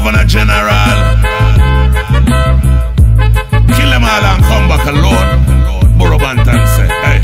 Governor General. Kill them all and come back alone. Burro Banton said, hey.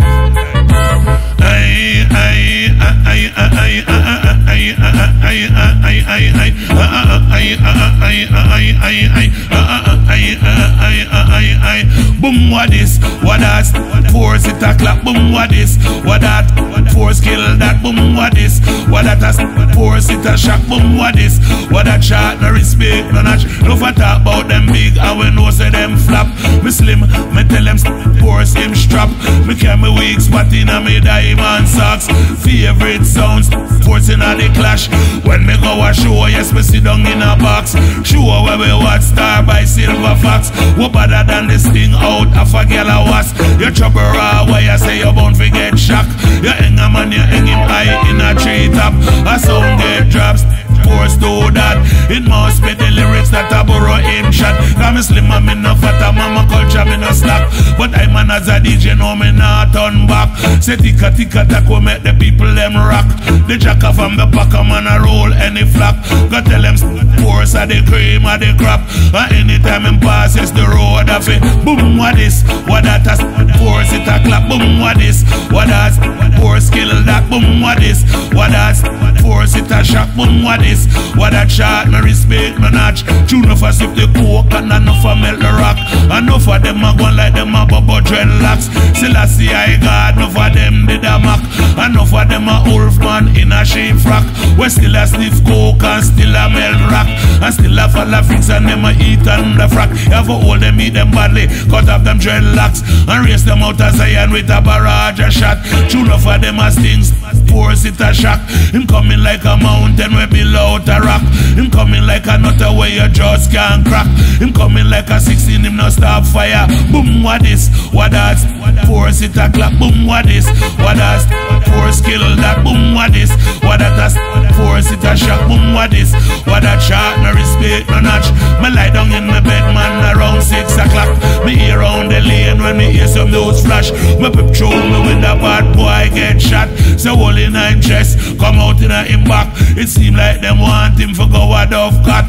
Boom, what this? What that? Force it a clap. Boom, what this? What that? Force kill that. Boom, what this? What that? Force it a shock. Boom, what this? What that shot? No respect, no notch. No for talk about them big. I will know say them flap. Me slim, me tell them force him strap. Me carry me weak spot in a me diamond socks. Favorite sounds, forcing a the clash. When me go a show, yes me sit down in a box. Show where we watch Star by Silver Fox. What better than this thing out of a girl a was. You trouble raw, why you say you bound to get shocked. You hang a man, you hang him high in a tree top. A sound get drops. Force do that. It must be the lyrics that I borrow him shot. Cause me slim and me no fat and mama culture me no slack. But I man as a DJ know me not turn back. Say ticka ticka tack will make the people them rock. The jacker from the packer man a roll any flap. Go tell them force of the cream of the crap. And anytime him passes the road of it. Boom what this? What that has force it a clap. Boom what this? What that? Force kill that. Boom what this? What that? Force it a shock. Boom what this? What that shot, me respect, me notch. True enough as if the coke and enough for melt the rock. Enough of them a gone like them a bubble dreadlocks. Still I see I God, enough of them did a mock. Enough of them a wolf man in a sheep frock. We still a sniff coke and still a melt rock. And still a fall a fix and them a eat on the frack. You have to hold them, eat them badly, cut off them dreadlocks. And race them out of Zion with a barrage a shot. True enough of them a stings, force it a shock. Him coming like a mountain we below a rock. Him coming like a nutter where your jaws can't crack. Him coming like a 16, him no stop fire. Boom what this? What that? Force it a clap. Boom what this? What that? Force kill that. Boom what this? What that? Force it a shock. Boom what this? What that shot? No respect, no notch. Me lie down in my bed man around 6 o'clock. Me hear round the lane when me hear some news flash. Me pip through me when the bad boy get shot. So all in him chest come out in him back. It seem like them want him for go a dove cut.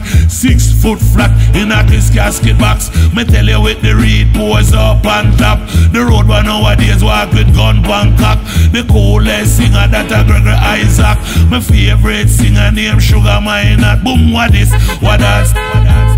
6 foot flat in a this casket box. Me tell you with the reed pose up on top. The road one nowadays walk with gun Bangkok. The coolest singer that a Gregory Isaac. My favorite singer named Sugar Minot. Boom what this? What that?